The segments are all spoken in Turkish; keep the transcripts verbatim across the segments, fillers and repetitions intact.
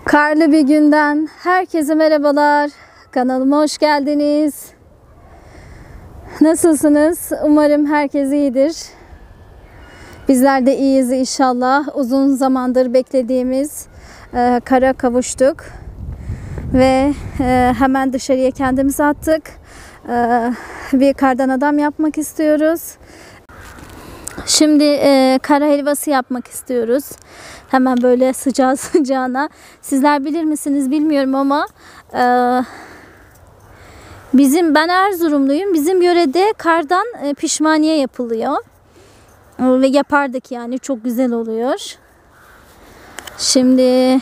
Karlı bir günden herkese merhabalar. Kanalıma hoş geldiniz. Nasılsınız? Umarım herkes iyidir. Bizler de iyiyiz inşallah. Uzun zamandır beklediğimiz e, kara kavuştuk. Ve e, hemen dışarıya kendimizi attık. E, bir kardan adam yapmak istiyoruz. Şimdi e, kara helvası yapmak istiyoruz. Hemen böyle sıcağı sıcağına. Sizler bilir misiniz bilmiyorum ama e, bizim ben Erzurumluyum. Bizim yörede kardan e, pişmaniye yapılıyor. E, ve yapardık yani, çok güzel oluyor. Şimdi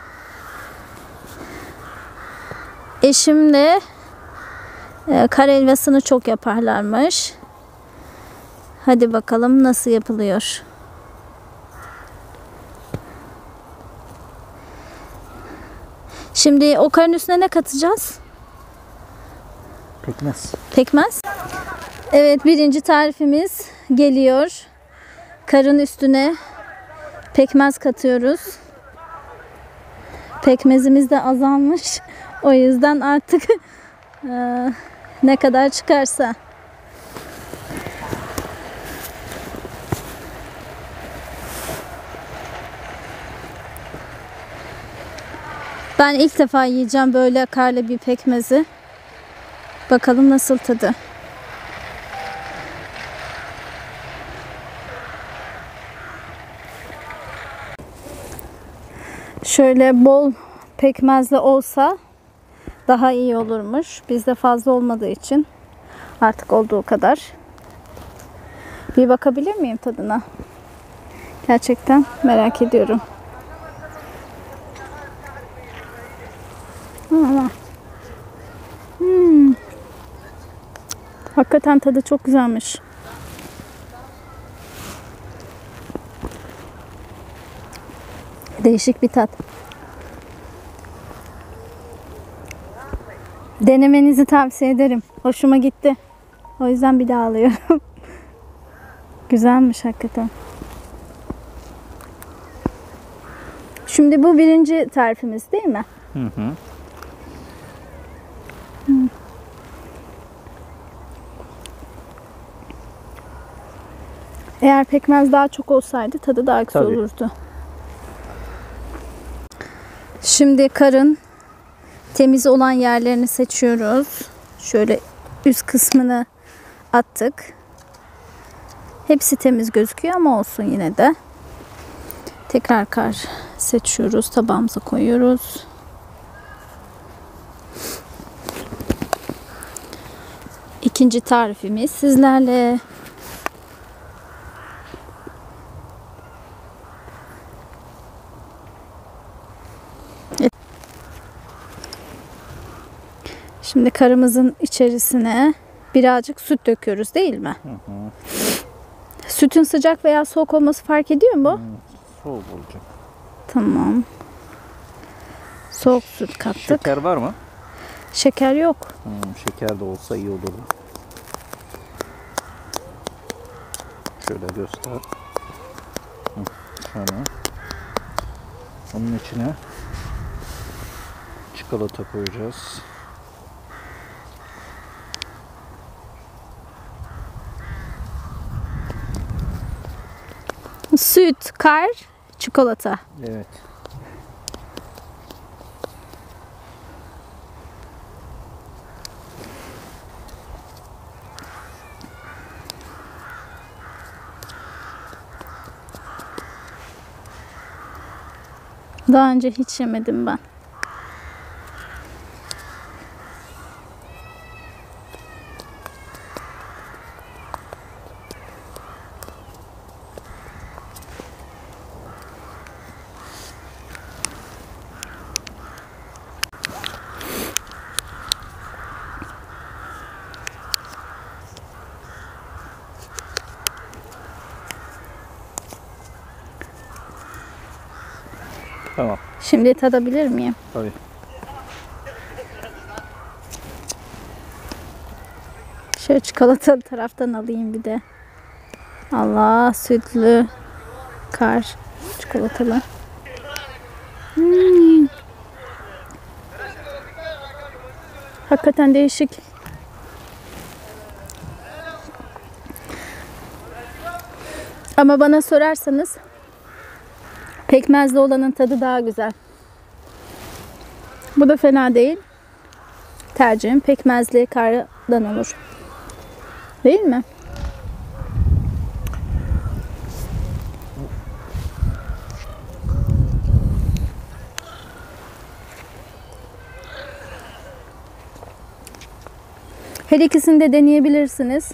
eşim de e, kara helvasını çok yaparlarmış. Hadi bakalım nasıl yapılıyor. Şimdi o karın üstüne ne katacağız? Pekmez. Pekmez. Evet, birinci tarifimiz geliyor. Karın üstüne pekmez katıyoruz. Pekmezimiz de azalmış. O yüzden artık e, ne kadar çıkarsa. Ben ilk defa yiyeceğim böyle karlı bir pekmezi. Bakalım nasıl tadı. Şöyle bol pekmezli olsa daha iyi olurmuş. Bizde fazla olmadığı için artık olduğu kadar. Bir bakabilir miyim tadına? Gerçekten merak ediyorum. Hmm. Hakikaten tadı çok güzelmiş. Değişik bir tat. Denemenizi tavsiye ederim. Hoşuma gitti. O yüzden bir daha alıyorum. Güzelmiş hakikaten. Şimdi bu birinci tarifimiz değil mi? Hı hı. Hmm. Eğer pekmez daha çok olsaydı tadı daha güzel Tabii. olurdu. Şimdi karın temiz olan yerlerini seçiyoruz. Şöyle üst kısmını attık. Hepsi temiz gözüküyor ama olsun yine de. Tekrar kar seçiyoruz. Tabağımıza koyuyoruz. İkinci tarifimiz sizlerle. Şimdi karımızın içerisine birazcık süt döküyoruz değil mi? Hı hı. Sütün sıcak veya soğuk olması fark ediyor mu? Hmm, soğuk olacak. Tamam. Soğuk süt kattık. Şeker var mı? Şeker yok. Hmm, şeker de olsa iyi olurdu. Şöyle göster. Hı, tamam. Onun içine çikolata koyacağız. Süt, kar, çikolata. Evet. Daha önce hiç yemedim ben. Tamam. Şimdi tadabilir miyim? Tabii. Şöyle çikolatalı taraftan alayım bir de. Allah, sütlü kar çikolatalı. Hmm. Hakikaten değişik. Ama bana sorarsanız pekmezli olanın tadı daha güzel. Bu da fena değil. Tercihim pekmezli kardan olur. Değil mi? Her ikisini de deneyebilirsiniz.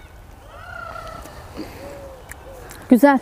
Güzel.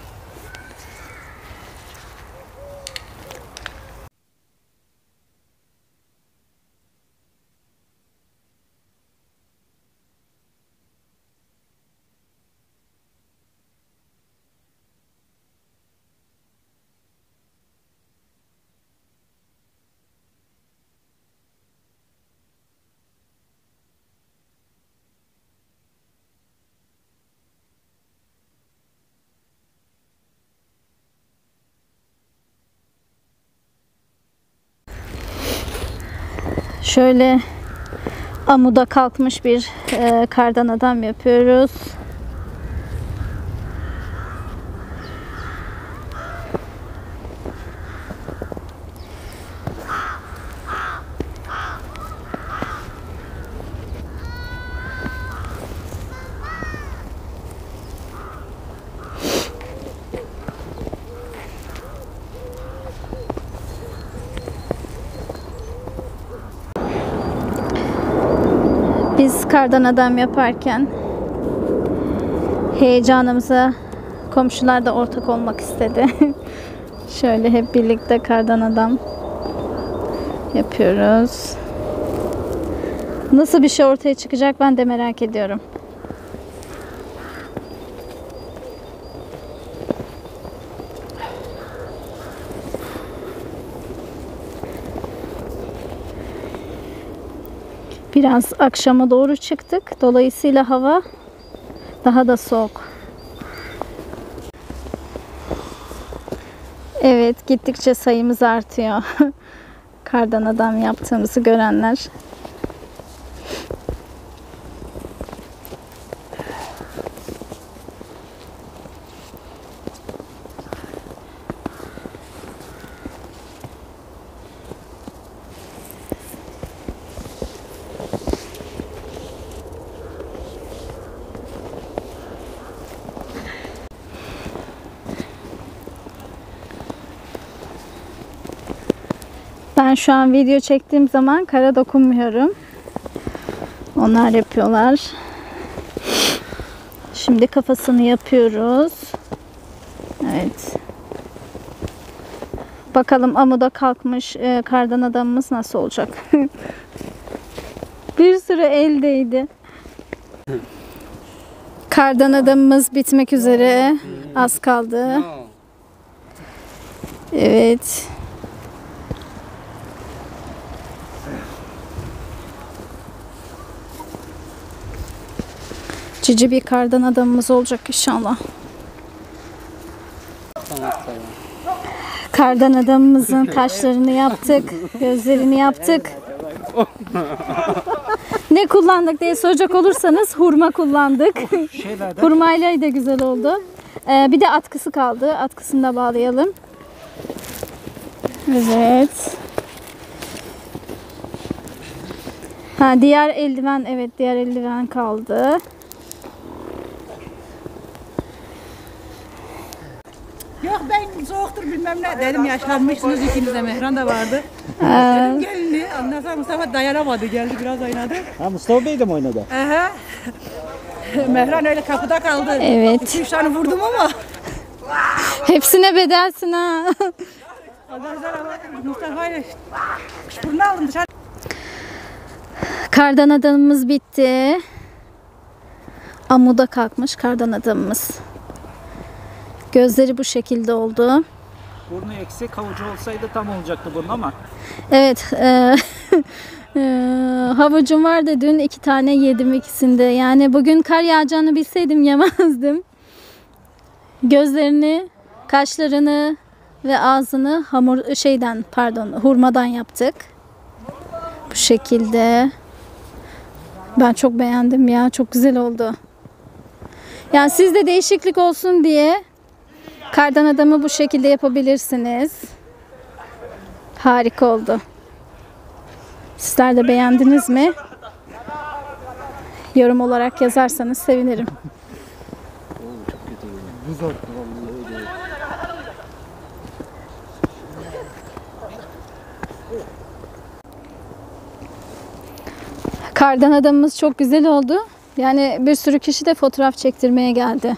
Şöyle amuda kalkmış bir e, kardan adam yapıyoruz. Biz kardan adam yaparken heyecanımıza komşular da ortak olmak istedi. Şöyle hep birlikte kardan adam yapıyoruz. Nasıl bir şey ortaya çıkacak ben de merak ediyorum. Biraz akşama doğru çıktık. Dolayısıyla hava daha da soğuk. Evet, gittikçe sayımız artıyor. Kardan adam yaptığımızı görenler. Ben şu an video çektiğim zaman kara dokunmuyorum. Onlar yapıyorlar. Şimdi kafasını yapıyoruz. Evet. Bakalım amuda kalkmış e, kardan adamımız nasıl olacak? Bir sürü el değdi. Kardan adamımız bitmek üzere. Az kaldı. Evet. Cici bir kardan adamımız olacak inşallah. Kardan adamımızın kaşlarını yaptık, gözlerini yaptık. Ne kullandık diye soracak olursanız hurma kullandık. Hurmayla da güzel oldu. Ee, bir de atkısı kaldı. Atkısını da bağlayalım. Evet. Ha, diğer eldiven, evet diğer eldiven kaldı. Yok ben soğuktur bilmem ne dedim, yaşlanmışsınız ikiniz de, Mehran da vardı. Dedim gelin, ondan sonra Mustafa dayanamadı, geldi biraz oynadı. Ha, Mustafa Bey de mi oynadı? Aha. Mehran öyle kapıda kaldı. Evet. iki üç tane vurdum ama. Hepsine bedelsin ha. Ondan sonra Mustafa ile kuşburnu aldım dışarı. Kardan adamımız bitti. Amuda kalkmış kardan adamımız. Gözleri bu şekilde oldu. Burnu eksik, havucu olsaydı tam olacaktı burnu ama. Evet. E, e, havucum vardı dün, iki tane yedim ikisinde. Yani bugün kar yağacağını bilseydim yemezdim. Gözlerini, kaşlarını ve ağzını hamur şeyden pardon hurmadan yaptık. Bu şekilde. Ben çok beğendim ya. Çok güzel oldu. Yani siz de değişiklik olsun diye kardan adamı bu şekilde yapabilirsiniz. Harika oldu. Sizler de beğendiniz mi? Yorum olarak yazarsanız sevinirim. Kardan adamımız çok güzel oldu. Yani bir sürü kişi de fotoğraf çektirmeye geldi.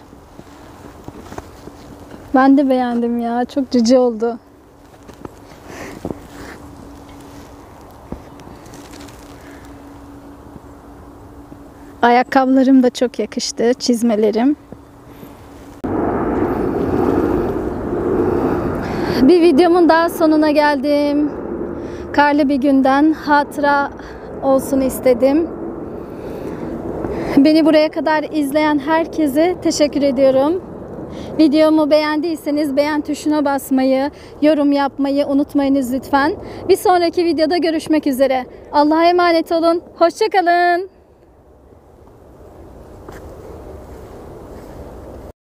Ben de beğendim ya. Çok cici oldu. Ayakkabılarım da çok yakıştı. Çizmelerim. Bir videomun daha sonuna geldim. Karlı bir günden hatıra olsun istedim. Beni buraya kadar izleyen herkese teşekkür ediyorum. Videomu beğendiyseniz beğen tuşuna basmayı, yorum yapmayı unutmayınız lütfen. Bir sonraki videoda görüşmek üzere. Allah'a emanet olun. Hoşça kalın.